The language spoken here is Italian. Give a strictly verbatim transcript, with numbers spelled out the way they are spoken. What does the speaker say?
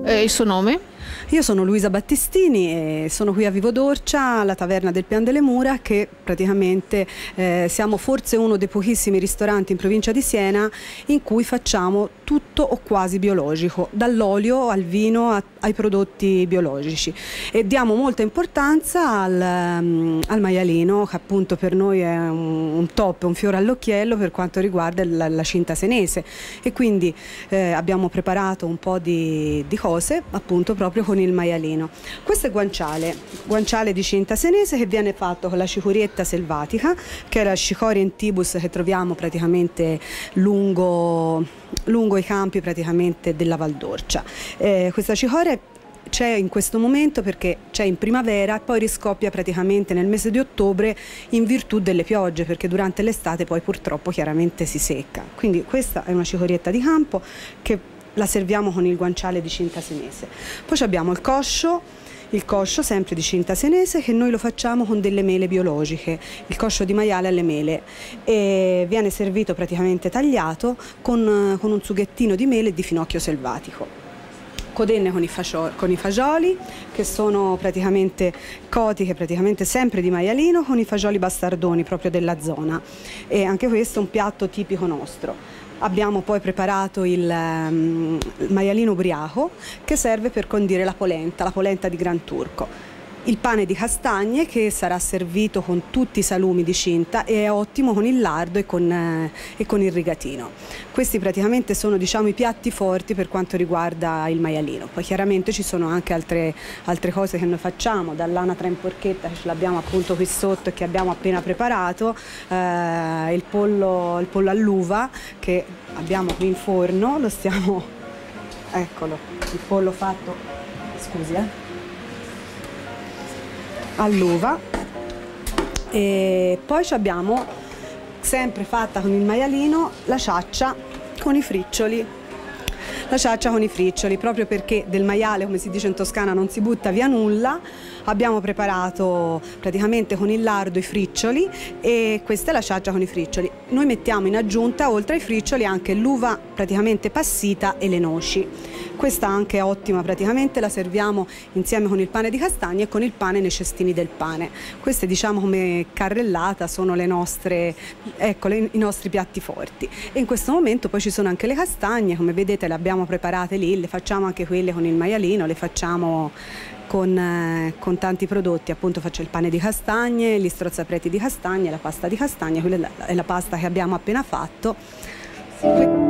Eh, il suo nome? Io sono Luisa Battistini e sono qui a Vivo d'Orcia, alla taverna del Pian delle Mura, che praticamente eh, siamo forse uno dei pochissimi ristoranti in provincia di Siena in cui facciamo tutto o quasi biologico, dall'olio al vino a, ai prodotti biologici, e diamo molta importanza al, um, al maialino, che appunto per noi è un, un top, un fiore all'occhiello per quanto riguarda la, la cinta senese, e quindi eh, abbiamo preparato un po' di, di cose appunto proprio con il maialino. Questo è guanciale, guanciale di cinta senese che viene fatto con la cicurietta selvatica, che è la Cicoria intibus che troviamo praticamente lungo, lungo i campi praticamente della Val d'Orcia. Eh, questa cicoria c'è in questo momento perché c'è in primavera e poi riscoppia praticamente nel mese di ottobre in virtù delle piogge, perché durante l'estate poi purtroppo chiaramente si secca. Quindi questa è una cicorietta di campo che la serviamo con il guanciale di cinta senese. Poi abbiamo il coscio, il coscio sempre di cinta senese, che noi lo facciamo con delle mele biologiche, il coscio di maiale alle mele, e viene servito praticamente tagliato con, con un sughettino di mele e di finocchio selvatico. Codenne con i, con i fagioli, che sono praticamente cotiche, praticamente sempre di maialino, con i fagioli bastardoni proprio della zona, e anche questo è un piatto tipico nostro. Abbiamo poi preparato il, um, il maialino ubriaco, che serve per condire la polenta, la polenta di Gran Turco. Il pane di castagne, che sarà servito con tutti i salumi di cinta e è ottimo con il lardo e con, eh, e con il rigatino. Questi praticamente sono, diciamo, i piatti forti per quanto riguarda il maialino. Poi chiaramente ci sono anche altre, altre cose che noi facciamo, dall'anatra in porchetta, che ce l'abbiamo appunto qui sotto e che abbiamo appena preparato, eh, il pollo, il pollo all'uva che abbiamo qui in forno, lo stiamo, eccolo, il pollo fatto, scusi eh. all'uva, e poi abbiamo sempre fatta con il maialino la ciaccia con i friccioli, la ciaccia con i friccioli, proprio perché del maiale, come si dice in Toscana, non si butta via nulla. Abbiamo preparato praticamente con il lardo i friccioli, e questa è la ciaccia con i friccioli. Noi mettiamo in aggiunta, oltre ai friccioli, anche l'uva praticamente passita e le noci. Questa anche è ottima, praticamente la serviamo insieme con il pane di castagne e con il pane nei cestini del pane. Queste, diciamo, come carrellata sono le nostre, ecco, le, i nostri piatti forti. E in questo momento poi ci sono anche le castagne, come vedete le abbiamo preparate lì, le facciamo anche quelle con il maialino, le facciamo Con, eh, con tanti prodotti, appunto faccio il pane di castagne, gli strozzapreti di castagne, la pasta di castagne, quella è la, è la pasta che abbiamo appena fatto.